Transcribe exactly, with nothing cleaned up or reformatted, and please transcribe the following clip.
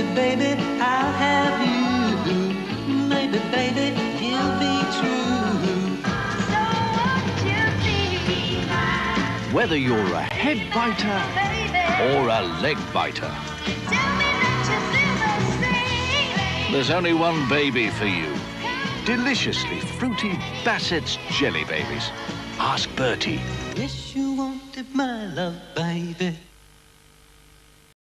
baby, I'll have you. Maybe, baby, you'll be true. So won't you be mine? Whether you're a head biter or a leg biter, Tell me that you feel the same. there's only one baby for you. Deliciously fruity Bassett's Jelly Babies. Ask Bertie. Wish you wanted my love, baby.